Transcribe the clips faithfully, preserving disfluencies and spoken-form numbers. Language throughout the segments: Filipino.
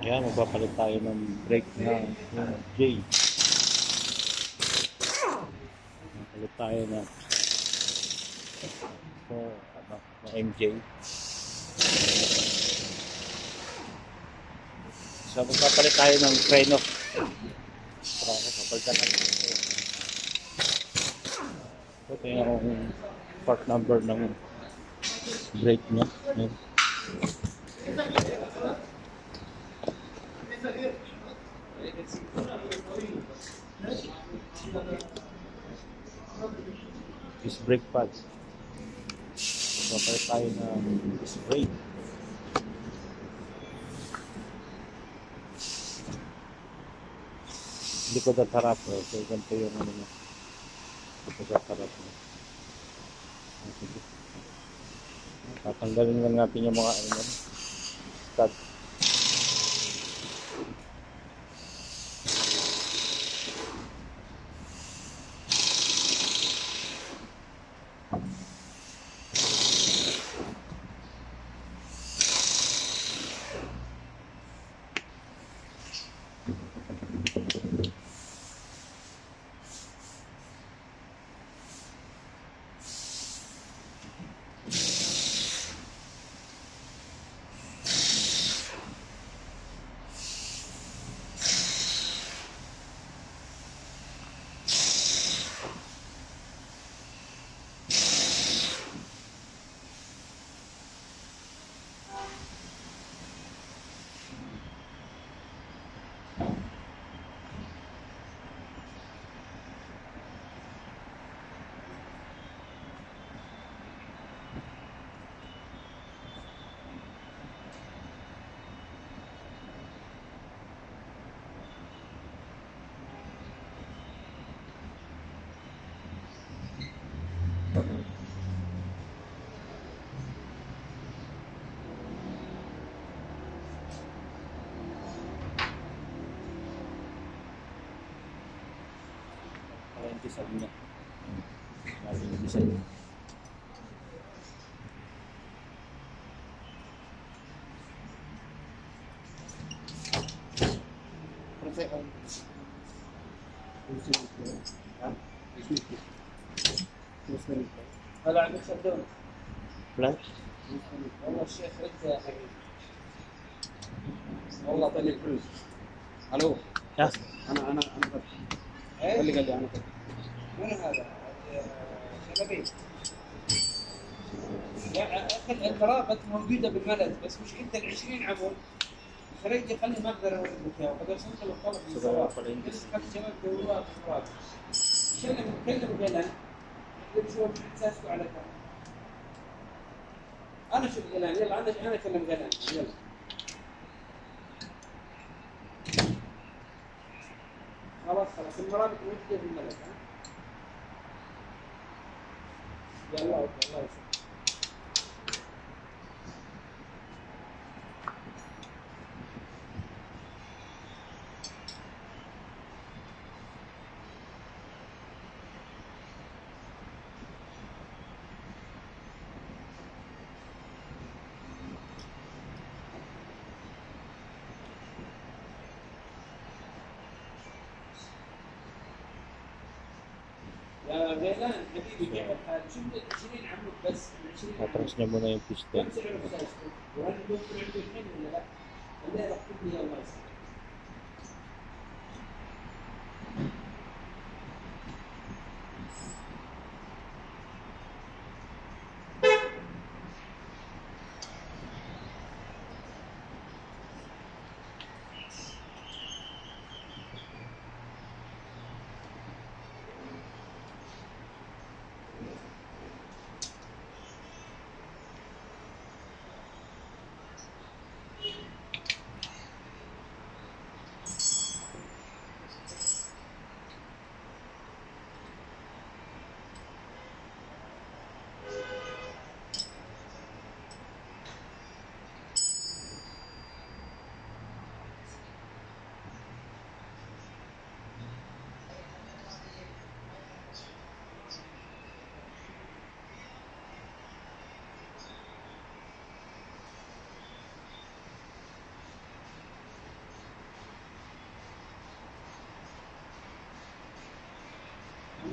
Ayan, magpapalit tayo ng brake ng J. Magpapalit tayo ng so, ano, ng M J. So, magpapalit tayo ng preno. Para magpapalitan natin. So, ito yung part number ng brake niya. Ayan. Disc brake pad. Magpapalit tayo ng disc brake. Likod at harap. Eh. So, ganito yung ano na. Likod at harap. Tatanggalin lang natin yung mga ano, stud. Para yung design niya. Lagi yung design niya. هلا عندك صدون؟ Flash? والله الشيخ انت يا حبيبي والله طلع فلوس. الو Yeah. انا انا انا فتح ايه اللي قال لي انا فتح من هذا؟ شلبي لا اخي القرابة موجودة بالملد بس مش انت ال عشرين عمود خليني خلي ما اقدر اورد لك اياه وقد ارسلت له الطلب من الصباح بس خلي الشباب يدوروها في القرابة شلبي كلم جلال يقول شو احساسكم على كذا انا شوف جلال يلا انا انا اكلم جلال يلا خلاص خلاص المرابط موجودة بالملد ها يلا الله يسلمك. يا غيلان حبيبي كيف الحال؟ شفت ال عشرين عمود بس ال عشرين Atras niya muna yung piston. كم سعر مساجكم؟ وهل الدكتور عنده الحين ولا لا؟ الليله اكتب لي الله يسلمك.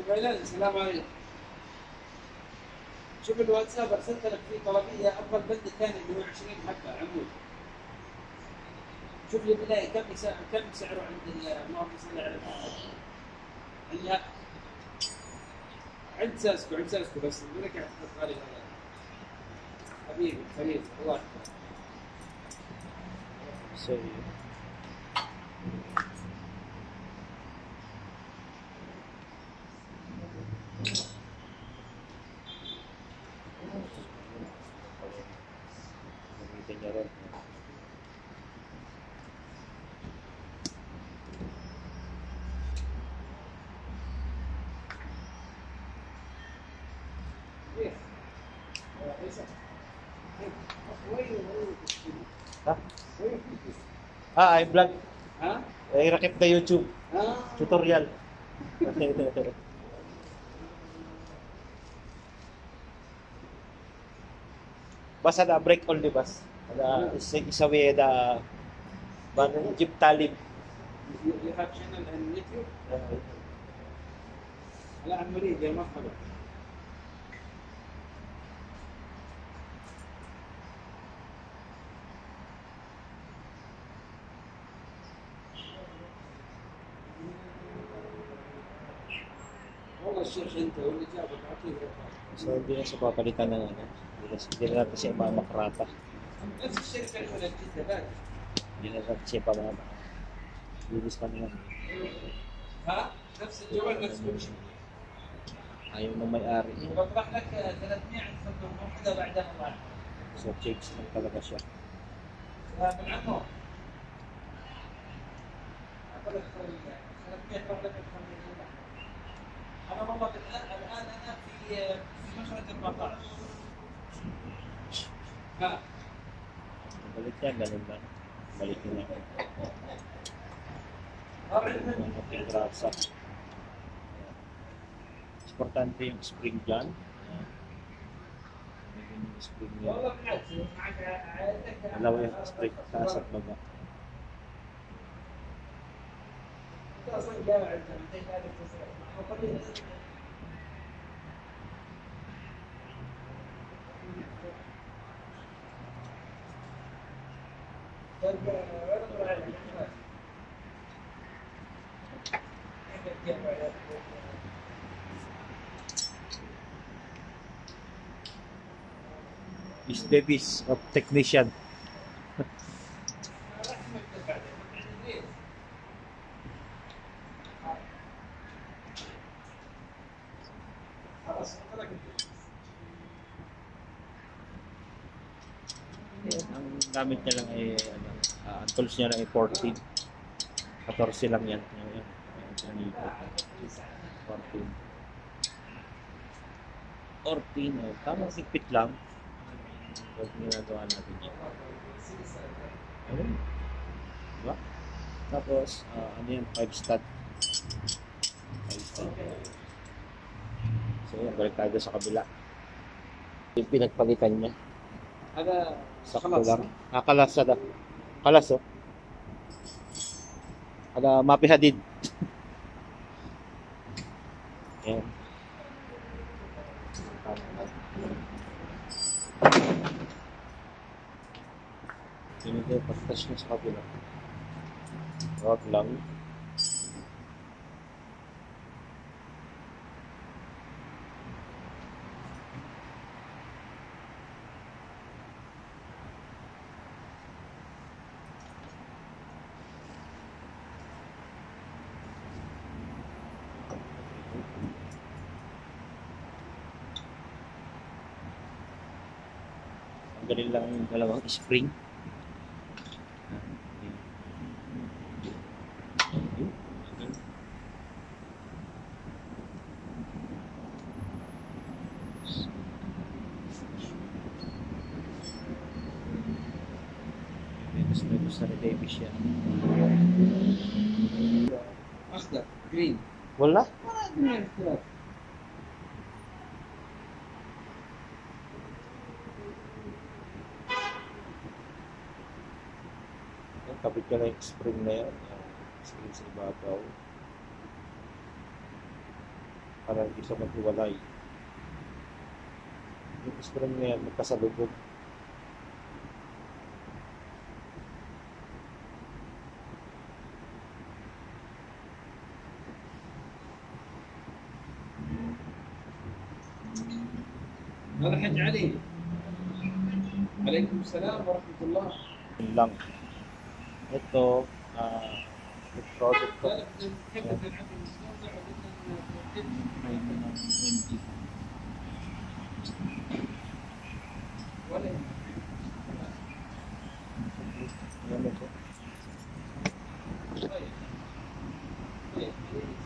غيلان السلام عليكم. شوف الواتساب ارسلت لك فيه طلبيه افضل بند ثاني اللي هو عشرين حبه عمود. شوف لي بالله كم سعر كم سعره عند اللهم صل على محمد. عند عند ساسكو عند ساسكو بس يقول لك اعتقد غالي هذا. حبيبي حبيبي الله يحفظك. سوي gamitin niya rin. Ha? Ah, ay vlog. Ha? Ay rakip ka YouTube. Ah. Tutorial. Bas ada break all di bas. Ada isa isawi da ban jeep talib. You, you have channel on YouTube? لا عم مريض يا مرحبا. والله الشيخ انت واللي جابك اعطيه رقم. So hindi na siya papalitan ng ano. Hindi na, hindi na natin siya makarata. نفس الشركه اللي هنا جده باقي. Hindi na natin siya pamama. Bilis pa naman. ها؟ نفس الجوال نفس كل شيء. Ayaw ng may-ari. وبطرح لك ثلاثمية عند صندوق موحده بعدها الله. So checks lang talaga siya. من عمو. اقول لك ثلاثمية تروح لك ثمانمية. انا والله الان الان انا في في مخرج أربعة عشر. ها. Balik yan, ganun lang. Balik yun lang. Ating grasa. Importante yung spring dyan. Yung spring yan. والله بالعكس معك عائلتك. Dalawa yung spring, taas at baba. انت اصلا جامع انت محتاج هذا التصريح. Is Davis of technician. Ang gamit niya lang ay ano, uh, ang tools niya lang ay fourteen. fourteen lang yan. Yan, yan. fourteen. fourteen, oh, tamang sigpit lang. Huwag ginagawa natin yan. Ayun. Diba? Tapos, uh, ano yan, five stud. five stud. So, yan, balik tayo sa kabila. Yung pinagpalitan niya. هذا Sakto خلاص. lang. Ah, kalas ada. Kalas oh. Ada mapi hadid. Yan. Ini dia pagtas niya sa kabila. Huwag lang. Galing lang yung dalawang spring. Gusto ni Davis yan. اخضر جرين. Wala? ما اختلاف. Kapit ka na yung spring na yan. Spring sa ibabaw. para hindi siya maghiwalay. Yung spring na yan, magkasalubog. هذا حج علي. عليكم السلام ورحمة الله. Yun lang. Ito, ah, yung project ko. لا لا بدنا نكمل نلعب المستودع وبدنا نودد. May mga M G. ولا Ano ito? طيب. طيب.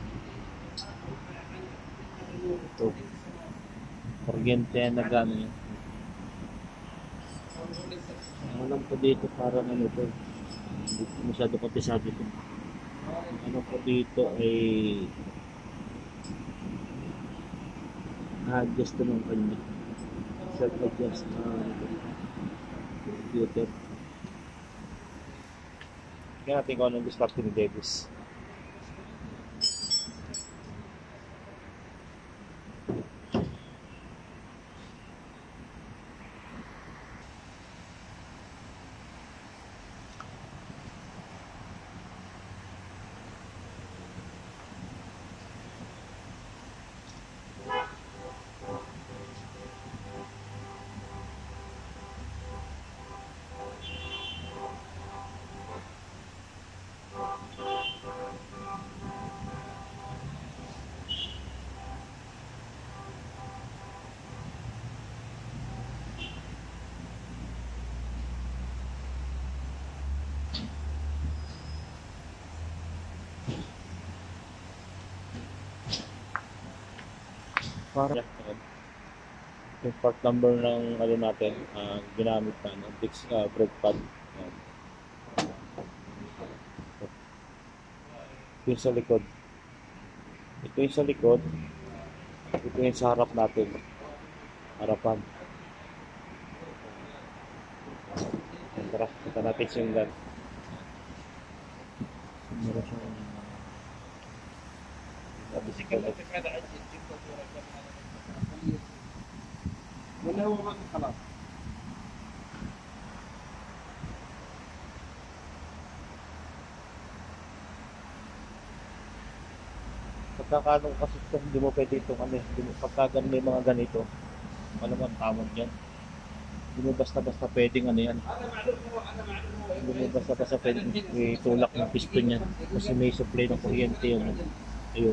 Ito. Kuryente na gano'n. Alam ko dito parang ano to. Hindi ko masyado kapisado ito. Ano ko dito ay adjust naman kanya. Self-adjust na computer. Kaya natin kung anong discarte ni Davis. Para yung part number ng ano natin, uh, ginamit na no, fix uh, brake pad. Yan. Ito yung sa likod. Ito yung sa likod. Ito yung sa harap natin. Harapan. Yan, tara, kita natin yung gun. Meron siyang بس يكلفك هذا عجل جبته وركب هذا ولا هو ما خلاص. pagkakano kasi ito, hindi mo pwede itong ano, hindi mo, pagka may mga ganito, ano man tawag yan, hindi mo basta-basta pwedeng ano yan, hindi mo basta-basta pwedeng itulak ng piston yan, kasi may supply ng kuryente yun, ayun,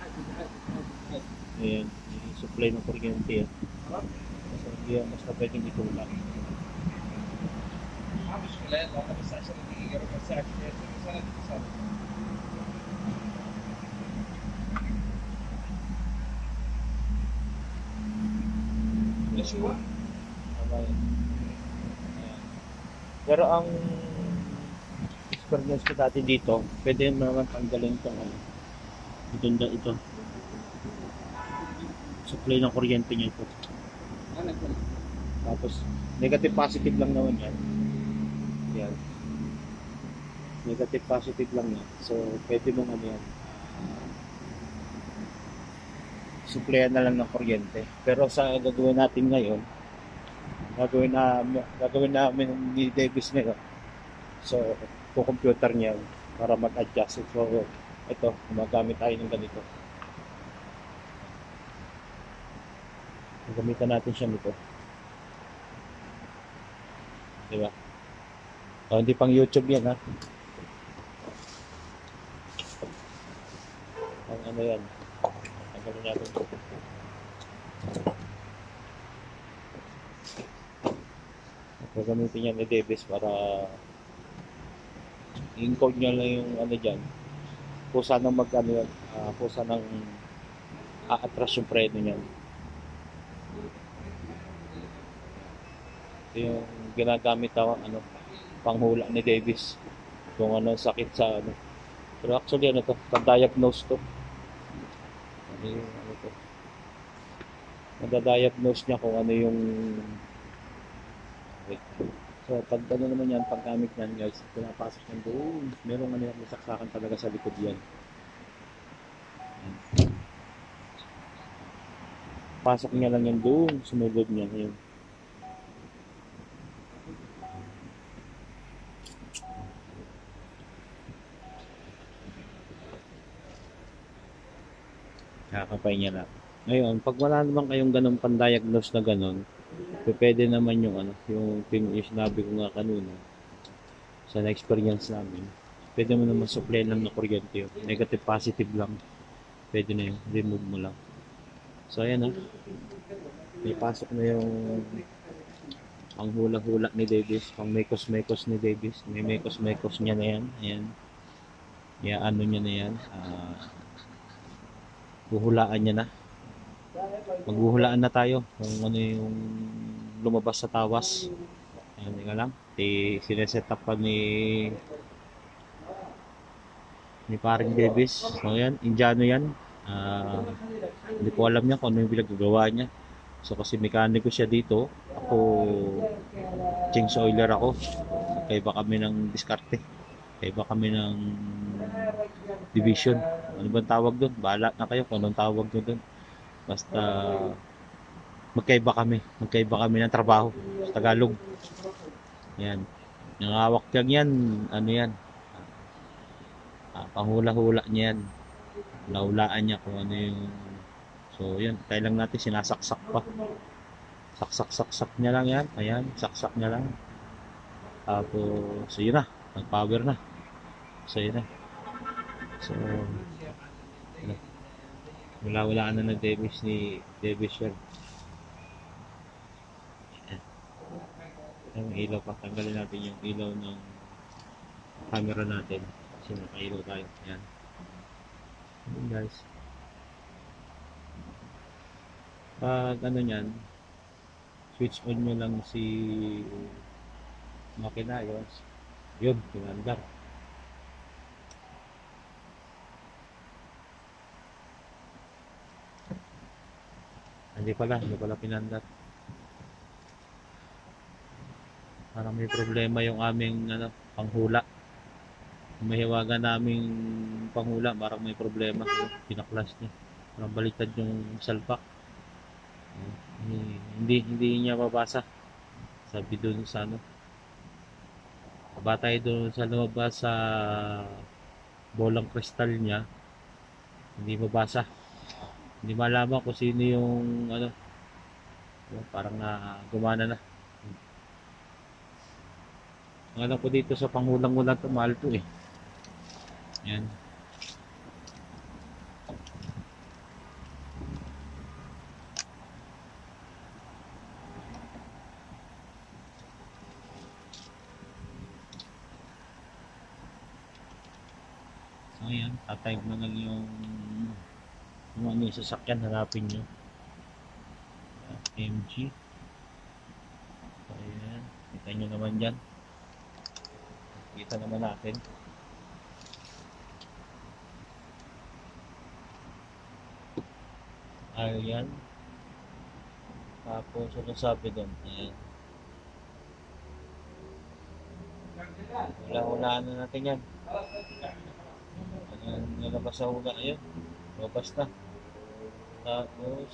ayan, may supply ng kuryente yan, so hindi yan basta pwedeng itulak. ما مشكلة يلا بس عشر دقيقة ربع ساعة كذا سنة اتصال. ليش هو؟ Ayan. Pero ang experience ko dati dito, pwede naman tanggalin itong ano, ito, ito, supply ng kuryente niya ito. أنا كل. Tapos, negative positive lang naman yan. Yan. Negative positive lang yan. So, pwede mong ano yan. Supplyan na lang ng kuryente. Pero sa gagawin natin ngayon, gagawin na gagawin namin ni Davis ngayon. So, po computer niya para mag-adjust. So, ito, gumagamit tayo ng ganito. Gagamitan natin siya nito. Diba? O, hindi pang YouTube yan, ha? Ang ano yan. Ang gano'n natin. Gagamitin niya ni Davis para i-encode niya lang yung ano dyan. Kusa nang mag ano yan. Uh, kusa nang a-atras yung preno niyan. Ito yung ginagamit ako, ano, panghula ni Davis kung ano sakit sa ano. Pero actually ano to, pag-diagnose to. Ano yung ano to. Nada-diagnose niya kung ano yung wait. So pag ano naman yan, paggamit yan guys, pinapasok yan doon. Merong ano yung saksakan talaga sa likod yan. Pasok niya lang yan doon, sumulod niya. Yun. Kakapay niya lang. Ngayon, pag wala naman kayong ganun pan-diagnose na ganun, pwede naman yung ano, yung, yung sinabi ko nga kanina, sa na-experience namin, pwede mo naman supply lang na kuryente yun. Negative, positive lang. Pwede na yun. Remove mo lang. So, ayan ah. May pasok na yung pang hula-hula ni Davis. Pang mekos-mekos ni Davis. May mekos-mekos niya na yan. Ayan. Kaya ano niya na yan. Uh, buhulaan niya na. Maghuhulaan na tayo kung ano yung lumabas sa tawas. Ayan, nga lang. Di, sineset up pa ni ni paring Davis. So yan, Indiano yan. Uh, hindi ko alam niya kung ano yung pinagagawa niya. So kasi mekaniko siya dito. Ako change oiler ako. Kaiba kami ng diskarte. Kaiba kami ng division. Ano bang tawag doon? Bahala na kayo kung anong tawag nyo doon. Basta magkaiba kami. Magkaiba kami ng trabaho sa Tagalog. Yan. Yung hawak lang yan, ano yan, ah, panghula-hula niya yan. Laulaan niya kung ano yung, so yun, kaya lang natin sinasaksak pa. Saksak-saksak niya lang yan. Ayan, saksak niya lang. Tapos, so yun na, nag-power na. So yun na. So, wala-wala na ng Davis ni Davis yun. Yung ilaw pa, tanggalin natin yung ilaw ng camera natin kasi nakailaw tayo. Ayan. Ayan guys. Pag ano nyan, switch on nyo lang si makina yun. Yun, pinandar. Hindi pala, hindi pala pinandar. Parang may problema yung aming ano, panghula. Mahiwaga naming panghula, parang may problema. Pinaklas niya. Parang baliktad yung salpak. Hindi hindi niya mabasa. Sabi doon sa ano. Batay doon sa lumabas sa bolang kristal niya. Hindi mabasa. Hindi malaman kung sino yung ano. Parang na gumana na. Ang alam ko dito sa panghulang-hulang to, mahal to eh. Yan. So ayan, tatype mo lang yung yung ano yung sasakyan, hanapin nyo. M G. So ayan, kita nyo naman dyan. Kita naman natin. Ayan. Tapos ano sabi doon? Ayan. Wala-wala na natin yan. Ayan, nalabas sa hula. Ayan. Labas na. Tapos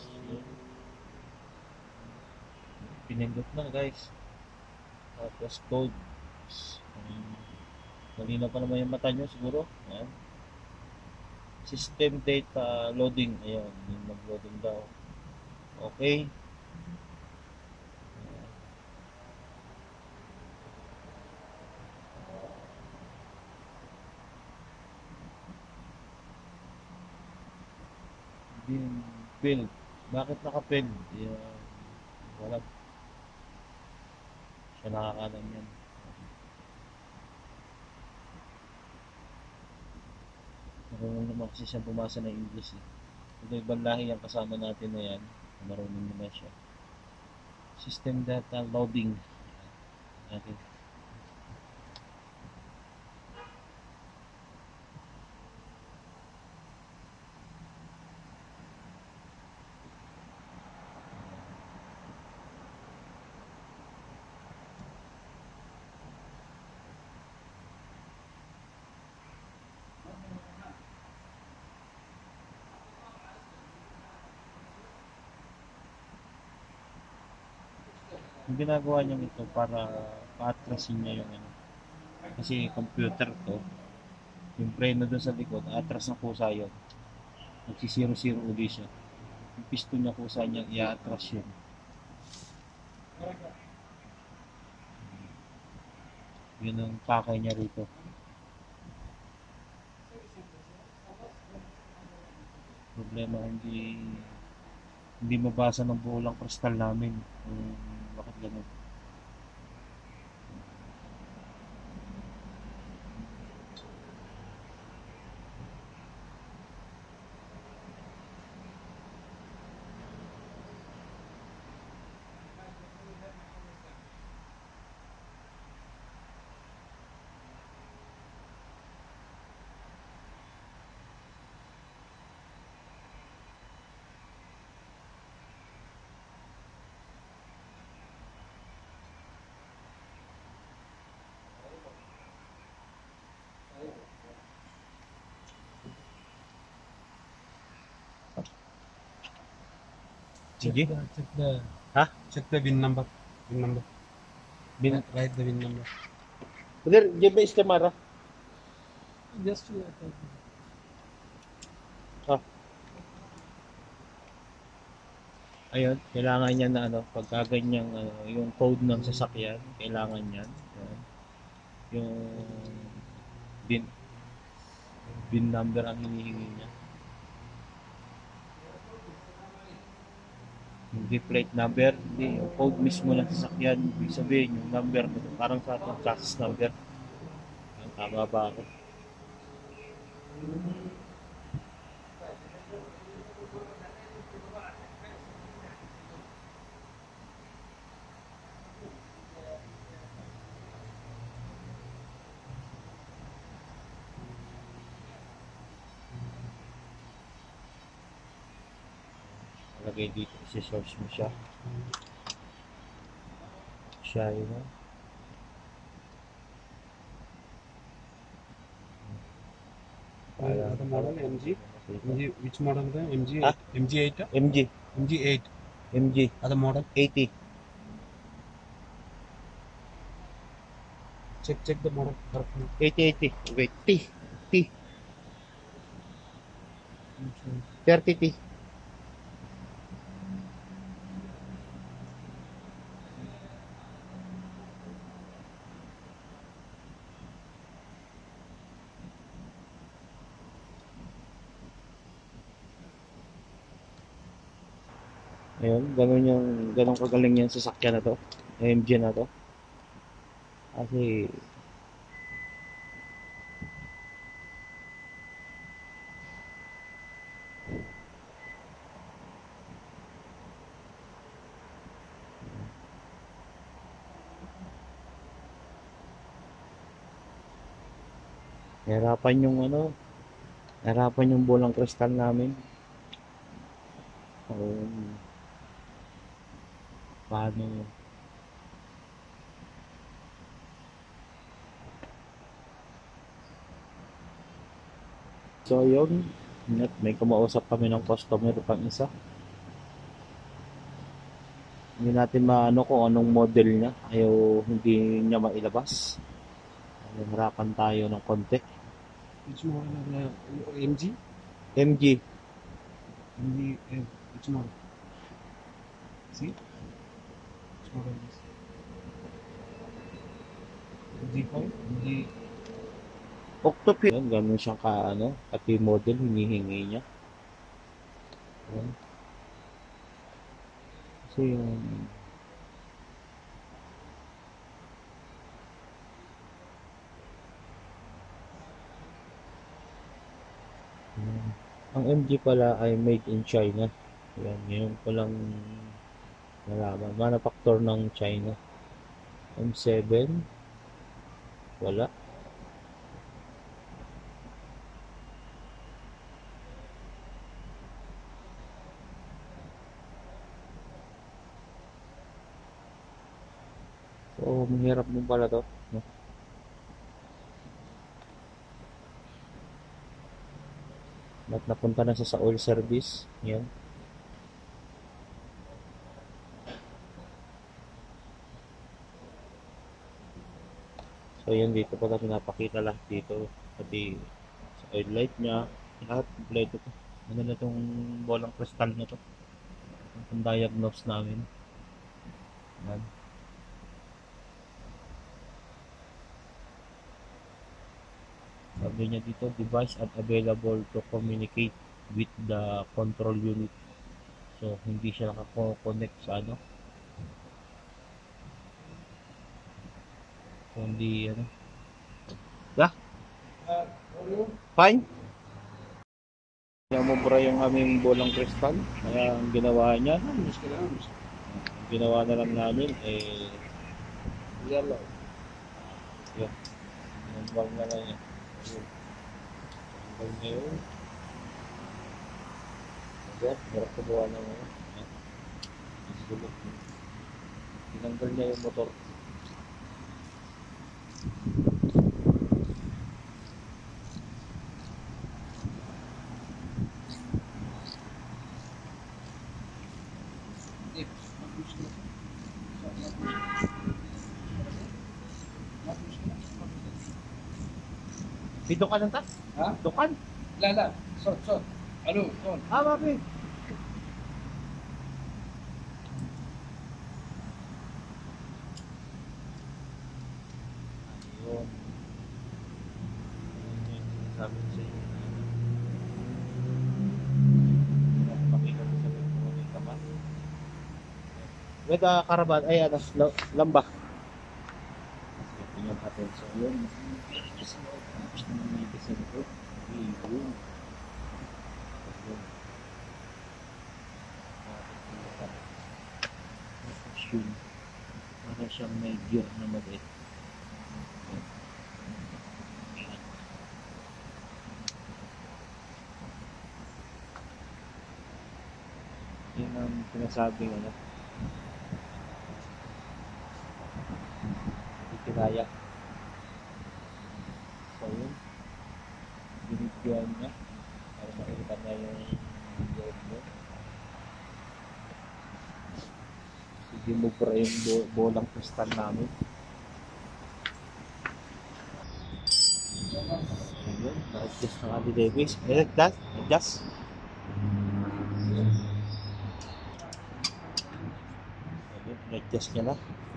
pinindot na guys. Tapos code. Ayan. Malinaw pa naman yung mata nyo siguro. Ayan. System data loading. Ayan. Yung mag-loading daw. Okay. Din build. Bakit naka-build? Ayan. Wala. Siya nakakalam yan. Marunong naman kasi siya bumasa ng English eh. Ito ibang lahi ang kasama natin na yan. Marunong naman siya. System data loading. Okay. Yung ginagawa niya ito para pa-atrasin niya yung ano. Kasi computer to, yung preno doon sa likod, atras ng kusa yun. Nagsisiro-siro uli siya. Yung piston niya kusa niya, i-atras yun. Yun ang pakay niya rito. Problema hindi hindi mabasa ng bulang kristal namin kung bakit ganun. Sige. Check the, check the, Ha? check the win number. Win number. Bin Write the win number. Brother, di ba istemara? Just to Ha? Ayun, kailangan niya na ano, pagka ganyang ano, yung code ng sasakyan, kailangan niyan. Ayun. Yung bin bin number ang hinihingi niya. Hindi plate number, hindi yung code mismo ng sasakyan, ibig sabihin yung number, parang sa ating chassis number. Ang tama ba ako? Lagay dito, isi-search mo siya. Siya yun. Uh, the model M G. M G, which model is that? M G, Huh? M G eight? M G. M G eight. M G. Other model? eighty. Check, check the model correctly. eighty, eighty. Wait, T. T. thirty T. Ayun, ganun yung, ganun kagaling yung sasakyan na to. M G na to. Kasi, nahirapan yung ano, nahirapan yung bulang kristal namin. Um, paano so yun, may kumausap kami ng customer pang isa. Hindi natin maano kung anong model niya, ayaw hindi niya mailabas. Harapan tayo ng konti. Which model is that? M G? M G. M G, uh, which model? See? Which model is this? M G five? M G... Octopus. Yan, ganun siyang ka, ano, pati model, hinihingi niya. Yan. Kasi yung... Yan. Ang M G pala ay made in China. Yan, ngayon ko lang nalaman. Manufacture ng China. M seven. Wala. So, mahirap mo pala to. No? At napunta na siya sa oil service. Yan. So yan, dito pala pinapakita lahat dito. Pati sa oil light niya, lahat kompleto to. Ano na itong bolang kristal na to. Itong diagnose namin. Yan. Sabi niya dito, device unavailable to communicate with the control unit. So, hindi siya nakako-connect sa ano. Kundi ano. Yeah? Uh, Fine? Namubura yung aming bolang kristal. Kaya ang ginawa niya, ang ginawa na lang namin, eh, yellow. Yun. Nambang na lang yan. Yun. Nambang na yun. Ayan, hirap kumuha na ngayon. Sulok. Tinanggal niya yung motor. May dukan lang ta? Ha? Dukan? لا لا صوت صوت الو صوت Ah, bakit? Ayun. Ayun yung sabi ko sa inyo. Pakita ko sa inyo kung ano yung kaman. With uh, karaban, ay ano, la- lamba. Tingnan natin. So, yun. Tapos na may medicine ko. Ayun. Ayun. Tapos yun. Para siyang may gear na maliit. Yun ang pinasabing ano. Hindi kinaya. So yun. Binigyan niya. Para makita niya yung gear mo. Sige mo pa yung bo- bolang kristal namin. Ayun. Na-adjust ng Adi Davis. Eh, that? Adjust. Na-adjust niya na.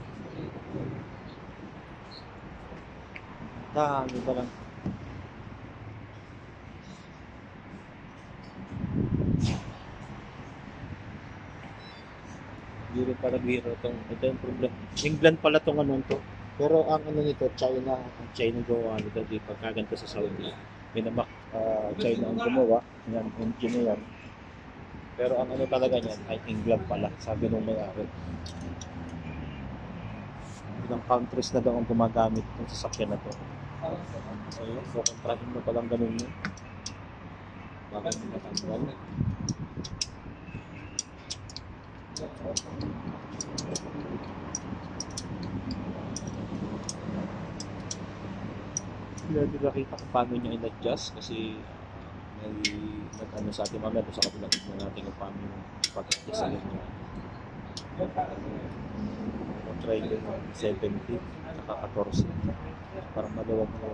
Dami ba lang. Biro para biro itong, ito yung problem. England pala itong ano to. Pero ang ano nito, China, ang China gawa nito, di pagkaganto sa Saudi. Pinamak, uh, China ang gumawa, yan, engineer. Pero ang ano talaga niyan ay England pala, sabi nung may-ari. Ilang countries na daw ang gumagamit ng sasakyan na to. So yun, so kontrahin mo palang ganun yun. Bakit mo matanggal? Hindi natin nakita kung paano niya in-adjust kasi may nag-ano sa atin mamaya sa kabilang ito natin kung paano yung pag-adjust sa ganyan. Try ko ng seventy saka fourteen parang maluwag mo.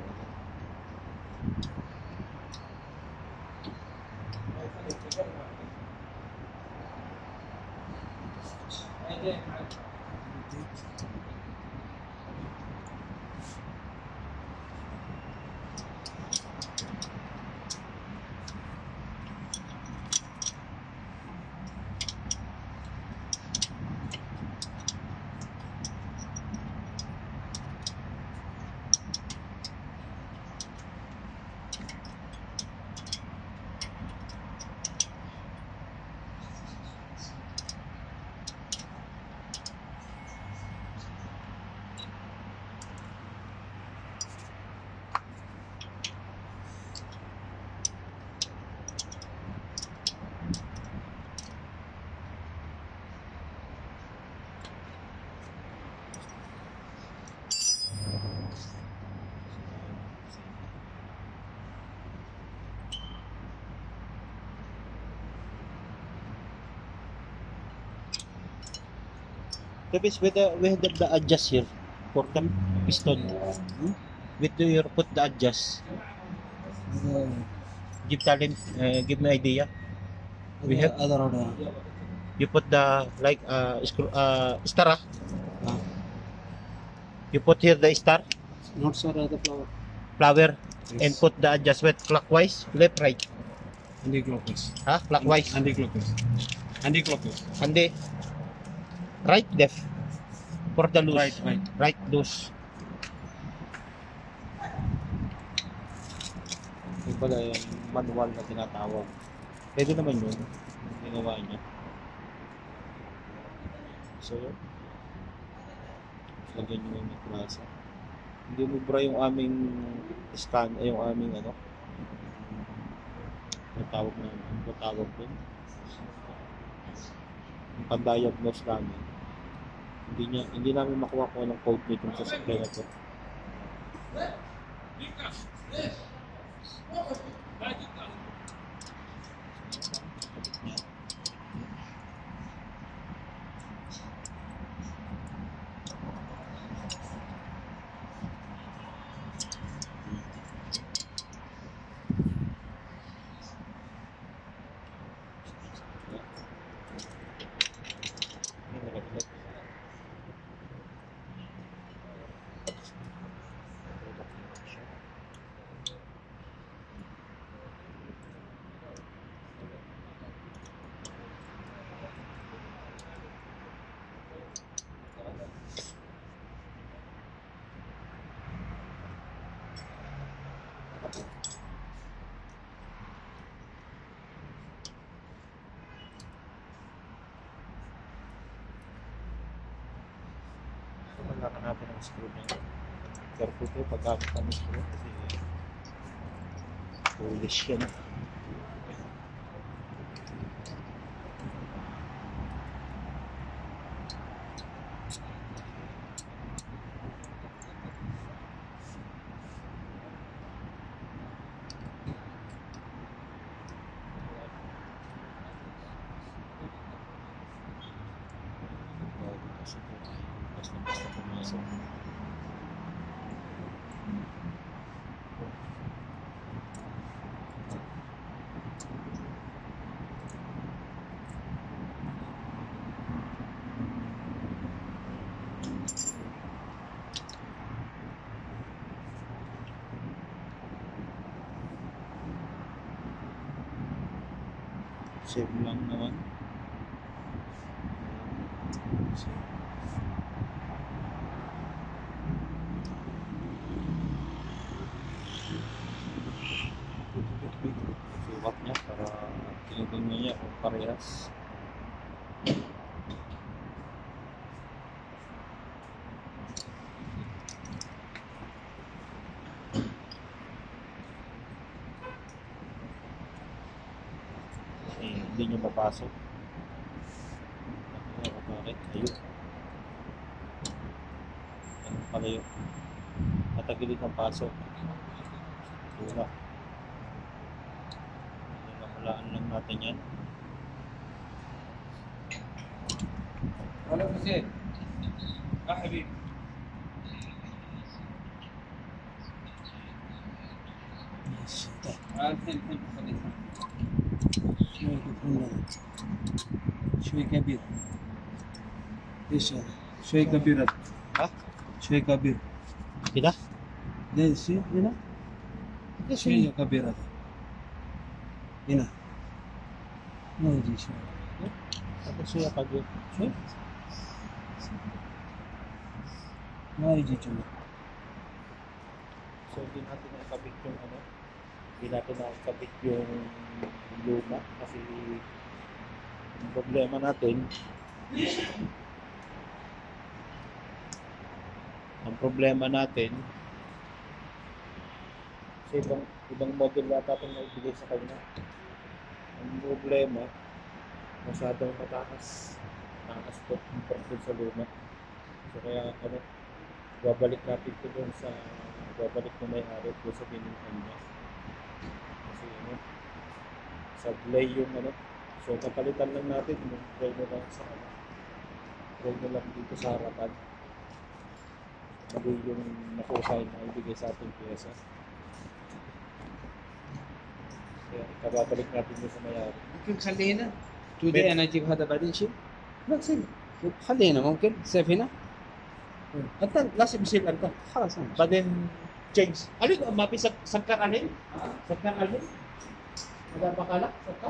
Tapos with the, with the, the adjust here for the piston. Hmm? with your put the adjust. Uh, Give talent, uh, give me idea. We have other order. you put the like uh, screw, uh star. ah. Uh, You put here the star not sir, the flower. flower and Yes. put the adjustment clockwise, left, right. Anti-clockwise. Ha? Clockwise. Anti-clockwise. Anti-clockwise. Hindi. Right, left. For the loose. Right, right. Right, loose. Yung pala yung manual na tinatawag. Pwede naman yun. Ginawa niya. So, yun. Lagyan nyo yung klasa. Hindi mubra yung aming scan, ay yung aming ano. Natawag na, natawag dun. Yung pan-diagnose namin. Hindi niya, hindi namin makuha kung anong code nito sa supply na to. Kailangan natin ang screw niya. Careful po paggamit ng screw kasi foolish yan. Basta-basta pumasok. Save lang naman. Save. Sukat niya para tinitingnan niya kung parehas. Eh, hindi niya mapasok. Ano, bakit? Ayun. Ano pala yun? Natagilid ng pasok. Wala. Namulaan lang natin yan. هلا حسين اه حبيبي آه، الحين الحين بخليها شوي كبير. شوي كبير. ايش هذا؟ شوي كبير هذا. Ha? شوي كبير. Kida? ده شيء هنا. شوي كبير هذا. هنا. ما يجي شوي. Ako siya pag yun. شوي. ما يجي شوي. So, hindi natin nakakabit yung ano. Hindi natin nakakabit yung luma kasi ang problema natin ang problema natin sa ibang ibang model yata itong naibigay sa kanya. Ang problema masyadong matakas matakas po compared sa luma. So kaya ano, babalik natin ito doon sa babalik na may-ari po sa binintan niya. Kasi ano, sablay yung ano. So kapalitan lang natin yung tray na lang sa ano. Tray na lang dito sa harapan. mali yung nakusay na ibigay sa ating pyesa. Kaya ikababalik natin yung sa mayari. ممكن خلينا تودي انا اجيب هذا بعدين شيء لا سيب خلينا ممكن سيف هنا انت لازم يصير انت خلاص أنا. But then, change. Alin ang mapi sa sangkar alin? Sangkar alin? Wala ba kala? Sangkar?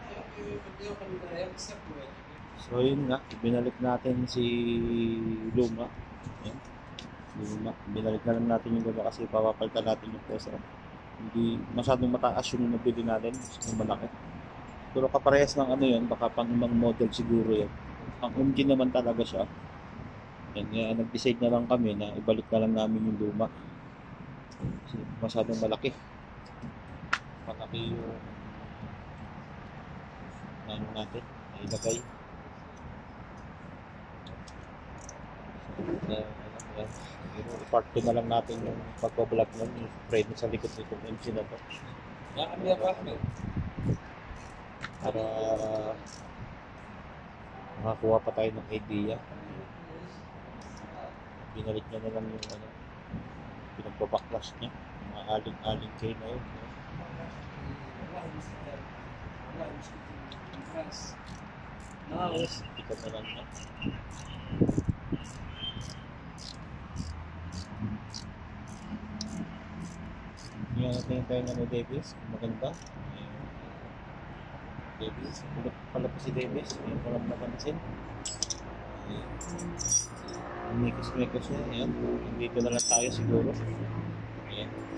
So yun nga, binalik natin si Luma. Ayan. Luma. Binalik na lang natin yung Luma kasi papapalitan natin yung pyesa. Hindi masyadong mataas yung nabili natin. Yung malaki. Pero kaparehas ng ano yun, baka pang ibang model siguro yun. Ang engine naman talaga siya. Yan, kaya nag-decide na lang kami na ibalik na lang namin yung Luma. Kasi masyadong malaki. Malaki yung ano natin, na ilagay. So, uh, ano, yan. Pero i-part two na lang natin yung pagbablog nun, yung frame sa likod nitong engine na to. يا عمي يا ابو احمد Para makakuha pa tayo ng idea. Binalik niya na lang yung ano, pinagbabaklas niya. Yung mga aling-aling kayo na yun. No? والله مستحيل والله مشكلتي الناس Yes, ikat na lang niya. Yung natin tayo na ni Davis, kung maganda. Ayun. Davis, ulit pala po si Davis, ayun ko lang napansin. Ayun. Mikos-mikos niya, ayan. Dito na lang tayo siguro. Ayan.